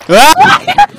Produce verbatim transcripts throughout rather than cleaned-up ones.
Ah!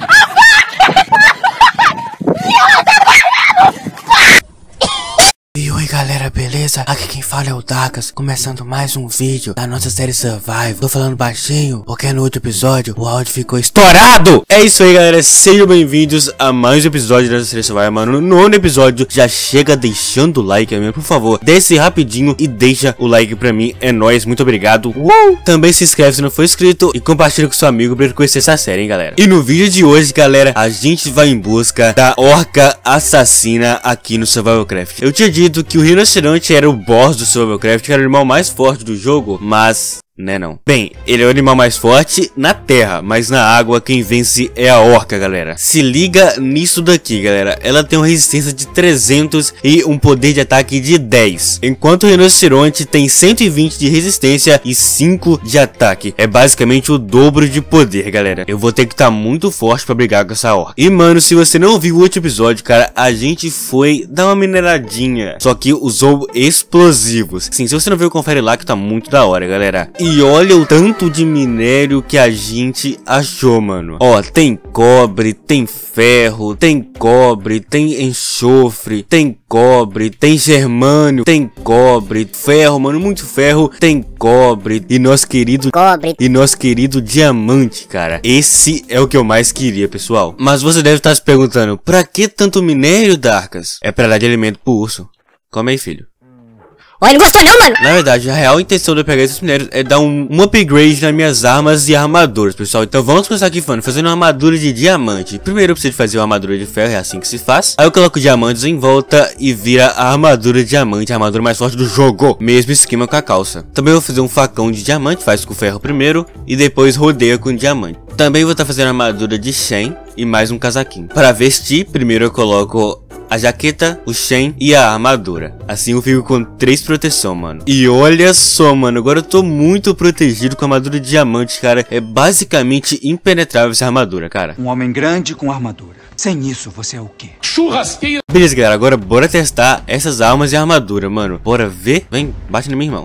E oi galera, beleza? Aqui quem fala é o Darkas, começando mais um vídeo da nossa série Survival. Tô falando baixinho, porque no último episódio o áudio ficou estourado. É isso aí galera, sejam bem-vindos a mais um episódio da nossa série Survival, mano. No nono episódio, já chega deixando o like, amigo, por favor. Desce rapidinho e deixa o like pra mim, é nóis, muito obrigado. Uh! Também se inscreve se não for inscrito e compartilha com seu amigo pra ele conhecer essa série, hein galera. E no vídeo de hoje, galera, a gente vai em busca da orca assassina aqui no Survivalcraft. Eu tinha dito que o rinoceronte era o boss do Survivalcraft, que era o animal mais forte do jogo, mas... né não. Bem, ele é o animal mais forte na terra, mas na água quem vence é a orca, galera. Se liga nisso daqui, galera. Ela tem uma resistência de trezentos e um poder de ataque de dez. Enquanto o rinoceronte tem cento e vinte de resistência e cinco de ataque. É basicamente o dobro de poder, galera. Eu vou ter que estar muito forte pra brigar com essa orca. E, mano, se você não viu o último episódio, cara, a gente foi dar uma mineradinha. Só que usou explosivos. Sim, se você não viu, confere lá que tá muito da hora, galera. E E olha o tanto de minério que a gente achou, mano. Ó, tem cobre, tem ferro, tem cobre, tem enxofre, tem cobre, tem germânio, tem cobre, ferro, mano, muito ferro, tem cobre e nosso querido cobre e nosso querido diamante, cara. Esse é o que eu mais queria, pessoal. Mas você deve estar se perguntando, pra que tanto minério, Darkas? É pra dar de alimento pro urso. Come aí, filho. Olha, não gostou não, mano? Na verdade, a real intenção de eu pegar esses minérios é dar um, um upgrade nas minhas armas e armaduras, pessoal. Então vamos começar aqui, mano, fazendo uma armadura de diamante. Primeiro eu preciso fazer uma armadura de ferro, é assim que se faz. Aí eu coloco diamantes em volta e vira a armadura de diamante, a armadura mais forte do jogo. Mesmo esquema com a calça. Também vou fazer um facão de diamante, faz com ferro primeiro e depois rodeia com diamante. Também vou estar fazendo a armadura de Shen e mais um casaquinho. Para vestir, primeiro eu coloco a jaqueta, o Shen e a armadura. Assim eu fico com três proteção, mano. E olha só, mano, agora eu tô muito protegido com a armadura de diamante, cara. É basicamente impenetrável essa armadura, cara. Um homem grande com armadura. Sem isso, você é o quê? Churrasqueiro. Beleza, galera, agora bora testar essas armas e armadura, mano. Bora ver? Vem, bate no meu irmão.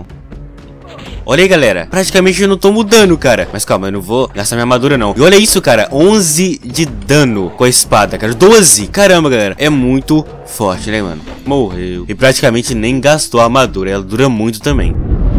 Olha aí, galera, praticamente eu não tô mudando, cara. Mas calma, eu não vou gastar minha armadura, não. E olha isso, cara, onze de dano com a espada, cara, doze. Caramba, galera, é muito forte, né, mano? Morreu. E praticamente nem gastou a armadura, ela dura muito também.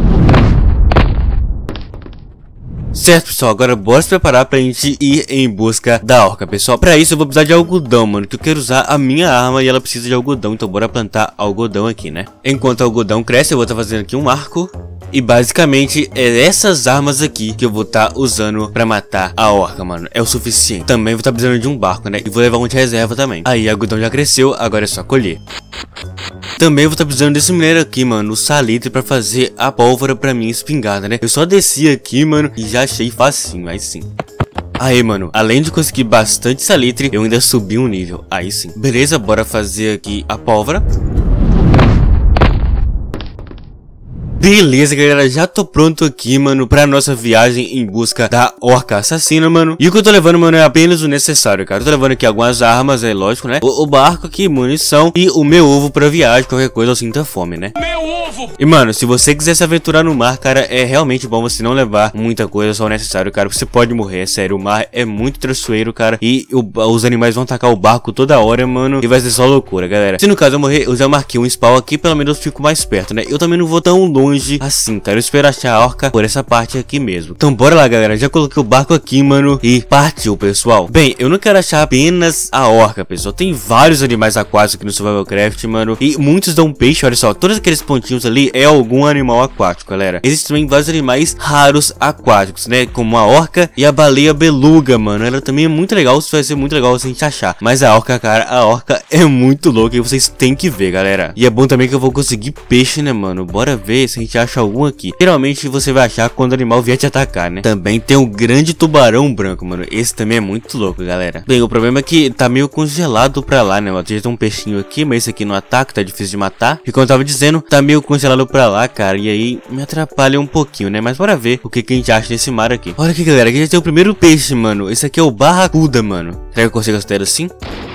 Certo, pessoal, agora bora se preparar pra gente ir em busca da orca, pessoal. Pra isso eu vou precisar de algodão, mano, que eu quero usar a minha arma e ela precisa de algodão. Então bora plantar algodão aqui, né? Enquanto o algodão cresce, eu vou estar fazendo aqui um arco. E basicamente é essas armas aqui que eu vou estar usando pra matar a orca, mano. É o suficiente. Também vou estar precisando de um barco, né? E vou levar um de reserva também. Aí, o algodão já cresceu, agora é só colher. Também vou estar precisando desse minério aqui, mano, o salitre, pra fazer a pólvora pra minha espingarda, né? Eu só desci aqui, mano, e já achei facinho, aí sim. Aí, mano, além de conseguir bastante salitre, eu ainda subi um nível, aí sim. Beleza, bora fazer aqui a pólvora. Beleza, galera, já tô pronto aqui, mano, pra nossa viagem em busca da orca assassina, mano. E o que eu tô levando, mano, é apenas o necessário, cara. Eu tô levando aqui algumas armas, é lógico, né? O, o barco aqui, munição e o meu ovo pra viagem, qualquer coisa eu sinta fome, né? Meu ovo! E, mano, se você quiser se aventurar no mar, cara, é realmente bom você não levar muita coisa, só o necessário, cara. Você pode morrer, é sério, o mar é muito traiçoeiro, cara. E o, os animais vão atacar o barco toda hora, mano, e vai ser só loucura, galera. Se no caso eu morrer, eu já marquei um spawn aqui, pelo menos eu fico mais perto, né? Eu também não vou tão longe assim, cara, eu espero achar a orca por essa parte aqui mesmo. Então bora lá, galera, já coloquei o barco aqui, mano, e partiu, pessoal. Bem, eu não quero achar apenas a orca, pessoal. Tem vários animais aquáticos aqui no Survivalcraft, mano, e muitos dão peixe. Olha só, todos aqueles pontinhos ali é algum animal aquático, galera. Existem também vários animais raros aquáticos, né, como a orca e a baleia beluga, mano. Ela também é muito legal, isso vai ser muito legal se a gente achar. Mas a orca, cara, a orca é muito louca e vocês têm que ver, galera. E é bom também que eu vou conseguir peixe, né, mano. Bora ver se a gente acha algum aqui. Geralmente você vai achar quando o animal vier te atacar, né? Também tem um grande tubarão branco, mano. Esse também é muito louco, galera. Bem, o problema é que tá meio congelado pra lá, né, mano? Já tem um peixinho aqui, mas esse aqui não ataca, tá difícil de matar. E como eu tava dizendo, tá meio congelado pra lá, cara. E aí me atrapalha um pouquinho, né? Mas bora ver o que, que a gente acha nesse mar aqui. Olha aqui, galera, aqui já tem o primeiro peixe, mano. Esse aqui é o barracuda, mano. Será que eu consigo acertar assim?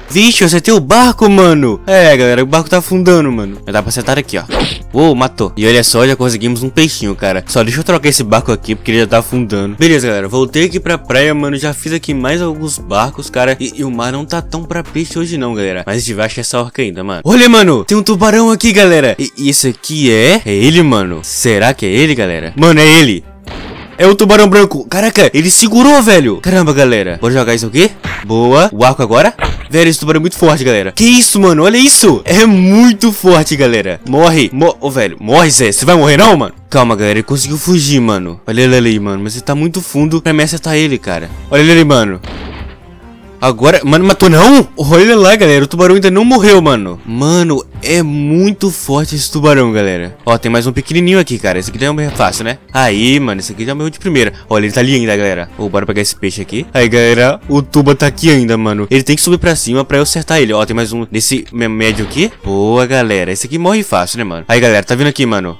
Vixe, você tem o barco, mano. É, galera, o barco tá afundando, mano. Dá pra acertar aqui, ó. Uou, matou. E olha só, já conseguimos um peixinho, cara. Só deixa eu trocar esse barco aqui, porque ele já tá afundando. Beleza, galera, voltei aqui pra praia, mano. Já fiz aqui mais alguns barcos, cara. E, e o mar não tá tão pra peixe hoje não, galera. Mas a gente vai achar essa orca ainda, mano. Olha, mano, tem um tubarão aqui, galera. E, e esse aqui é... É ele, mano. Será que é ele, galera? Mano, é ele. É o tubarão branco. Caraca, ele segurou, velho. Caramba, galera. Bora jogar isso aqui? Boa. O arco agora. Velho, esse tubarão é muito forte, galera. Que isso, mano? Olha isso. É muito forte, galera. Morre. Ô, oh, velho. Morre, Zé. Você vai morrer não, mano? Calma, galera. Ele conseguiu fugir, mano. Olha ele ali, mano. Mas ele tá muito fundo pra me acertar ele, cara. Olha ele ali, mano. Agora, mano, matou não? Olha lá, galera, o tubarão ainda não morreu, mano. Mano, é muito forte esse tubarão, galera. Ó, tem mais um pequenininho aqui, cara. Esse aqui já é um fácil, né? Aí, mano, esse aqui já morreu de primeira. Olha, ele tá ali ainda, galera. Ô, bora pegar esse peixe aqui. Aí, galera, o tuba tá aqui ainda, mano. Ele tem que subir pra cima pra eu acertar ele. Ó, tem mais um desse médio aqui. Boa, galera. Esse aqui morre fácil, né, mano? Aí, galera, tá vindo aqui, mano.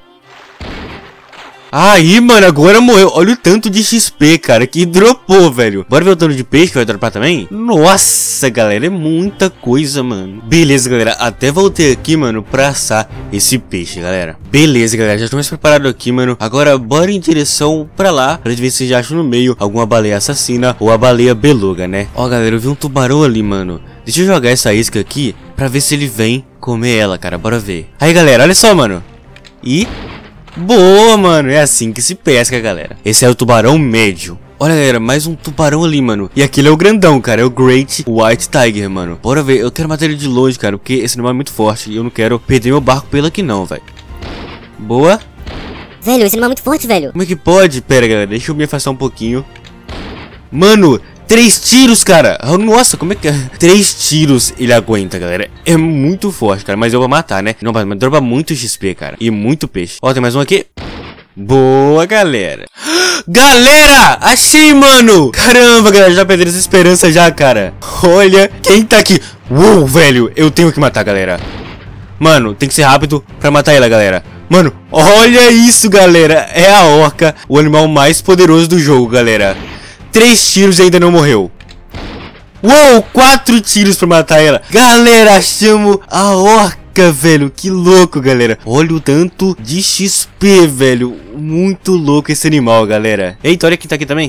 Aí, mano, agora morreu. Olha o tanto de X P, cara, que dropou, velho. Bora ver o tanto de peixe que vai dropar também? Nossa, galera, é muita coisa, mano. Beleza, galera, até voltei aqui, mano, pra assar esse peixe, galera. Beleza, galera, já estou mais preparado aqui, mano. Agora, bora em direção pra lá, pra ver se já acho no meio alguma baleia assassina ou a baleia beluga, né? Ó, galera, eu vi um tubarão ali, mano. Deixa eu jogar essa isca aqui pra ver se ele vem comer ela, cara. Bora ver. Aí, galera, olha só, mano. E... boa, mano. É assim que se pesca, galera. Esse é o tubarão médio. Olha, galera, mais um tubarão ali, mano. E aquele é o grandão, cara. É o Great White Tiger, mano. Bora ver. Eu quero matar ele de longe, cara, porque esse animal é muito forte. E eu não quero perder meu barco pelo aqui não, velho. Boa. Velho, esse animal é muito forte, velho. Como é que pode? Pera, galera. Deixa eu me afastar um pouquinho. Mano... Três tiros, cara. Nossa, como é que é? Três tiros ele aguenta, galera. É muito forte, cara. Mas eu vou matar, né? Não, mas dropa muito X P, cara. E muito peixe. Ó, tem mais um aqui. Boa, galera. Galera, achei, mano. Caramba, galera, já perdi essa esperança já, cara. Olha quem tá aqui. Uou, velho. Eu tenho que matar, galera. Mano, tem que ser rápido pra matar ela, galera. Mano, olha isso, galera. É a orca, o animal mais poderoso do jogo, galera. Três tiros e ainda não morreu. Uou, quatro tiros pra matar ela. Galera, achamos a orca, velho. Que louco, galera. Olha o tanto de X P, velho. Muito louco esse animal, galera. Eita, olha quem tá aqui também.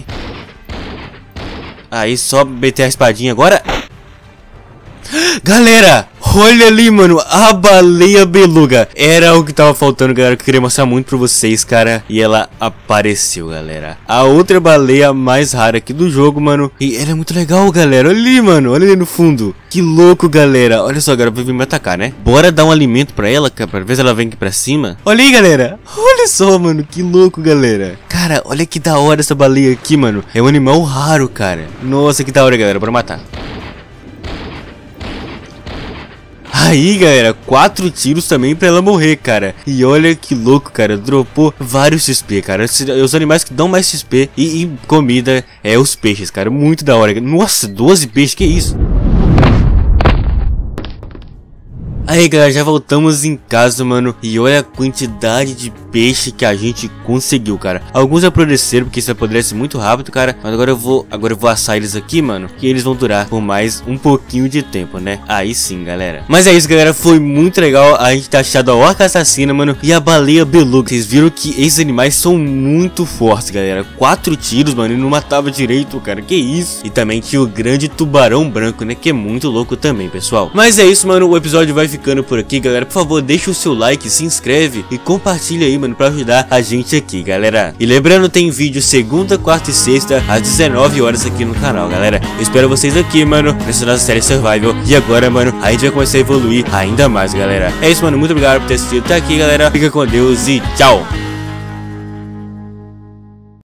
Aí, só meter a espadinha agora. Galera, olha ali, mano, a baleia beluga. Era o que tava faltando, galera, que eu queria mostrar muito pra vocês, cara. E ela apareceu, galera. A outra baleia mais rara aqui do jogo, mano. E ela é muito legal, galera. Olha ali, mano, olha ali no fundo. Que louco, galera. Olha só, agora vai vir me atacar, né? Bora dar um alimento pra ela, pra ver se ela vem aqui pra cima. Olha aí, galera. Olha só, mano, que louco, galera. Cara, olha que da hora essa baleia aqui, mano. É um animal raro, cara. Nossa, que da hora, galera, bora matar. Aí, galera, quatro tiros também pra ela morrer, cara. E olha que louco, cara. Dropou vários X P, cara. Os animais que dão mais X P e, e comida é os peixes, cara. Muito da hora. Nossa, doze peixes, que isso? Aí, galera, já voltamos em casa, mano. E olha a quantidade de peixe que a gente conseguiu, cara. Alguns apodreceram, porque isso apodrece muito rápido, cara. Mas agora eu vou agora eu vou assar eles aqui, mano. Que eles vão durar por mais um pouquinho de tempo, né? Aí sim, galera. Mas é isso, galera. Foi muito legal a gente ter achado a orca assassina, mano. E a baleia beluga. Vocês viram que esses animais são muito fortes, galera. Quatro tiros, mano. E não matava direito, cara. Que isso? E também tinha o grande tubarão branco, né? Que é muito louco também, pessoal. Mas é isso, mano. O episódio vai ficar ficando por aqui, galera. Por favor, deixa o seu like, se inscreve e compartilha aí, mano, pra ajudar a gente aqui, galera. E lembrando, tem vídeo segunda, quarta e sexta às dezenove horas aqui no canal, galera. Eu espero vocês aqui, mano, nessa nossa série Survival. E agora, mano, a gente vai começar a evoluir ainda mais, galera. É isso, mano. Muito obrigado por ter assistido até aqui, galera. Fica com Deus e tchau!